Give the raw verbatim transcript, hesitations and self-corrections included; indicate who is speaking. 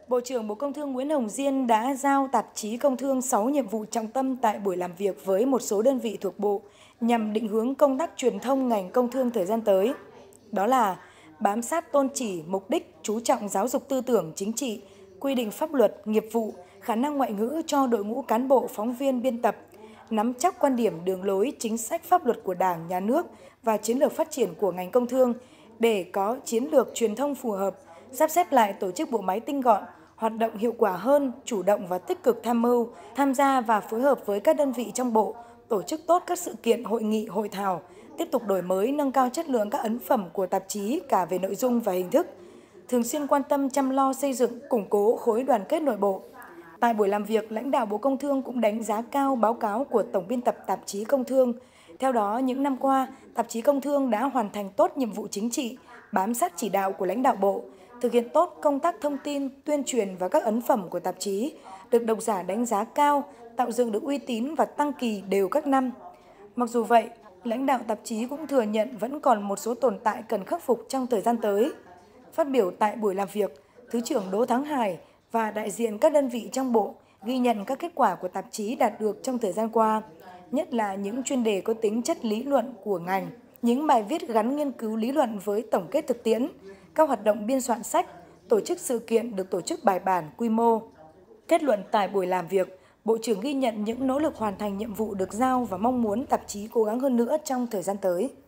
Speaker 1: Bộ trưởng Bộ Công Thương Nguyễn Hồng Diên đã giao tạp chí Công Thương sáu nhiệm vụ trọng tâm tại buổi làm việc với một số đơn vị thuộc Bộ nhằm định hướng công tác truyền thông ngành công thương thời gian tới. Đó là bám sát tôn chỉ, mục đích, chú trọng giáo dục tư tưởng chính trị, quy định pháp luật, nghiệp vụ, khả năng ngoại ngữ cho đội ngũ cán bộ, phóng viên, biên tập, nắm chắc quan điểm, đường lối, chính sách pháp luật của Đảng, Nhà nước và chiến lược phát triển của ngành công thương để có chiến lược truyền thông phù hợp, sắp xếp lại tổ chức bộ máy tinh gọn, hoạt động hiệu quả hơn, chủ động và tích cực tham mưu, tham gia và phối hợp với các đơn vị trong Bộ, tổ chức tốt các sự kiện, hội nghị, hội thảo, tiếp tục đổi mới, nâng cao chất lượng các ấn phẩm của tạp chí cả về nội dung và hình thức, thường xuyên quan tâm chăm lo xây dựng, củng cố khối đoàn kết nội bộ. Tại buổi làm việc, lãnh đạo Bộ Công Thương cũng đánh giá cao báo cáo của Tổng biên tập tạp chí Công Thương. Theo đó, những năm qua, tạp chí Công Thương đã hoàn thành tốt nhiệm vụ chính trị, bám sát chỉ đạo của lãnh đạo Bộ, thực hiện tốt công tác thông tin, tuyên truyền và các ấn phẩm của tạp chí, được độc giả đánh giá cao, tạo dựng được uy tín và tăng kỳ đều các năm. Mặc dù vậy, lãnh đạo tạp chí cũng thừa nhận vẫn còn một số tồn tại cần khắc phục trong thời gian tới. Phát biểu tại buổi làm việc, Thứ trưởng Đỗ Thắng Hải và đại diện các đơn vị trong Bộ ghi nhận các kết quả của tạp chí đạt được trong thời gian qua, nhất là những chuyên đề có tính chất lý luận của ngành, những bài viết gắn nghiên cứu lý luận với tổng kết thực tiễn, các hoạt động biên soạn sách, tổ chức sự kiện được tổ chức bài bản, quy mô. Kết luận tại buổi làm việc, Bộ trưởng ghi nhận những nỗ lực hoàn thành nhiệm vụ được giao và mong muốn tạp chí cố gắng hơn nữa trong thời gian tới.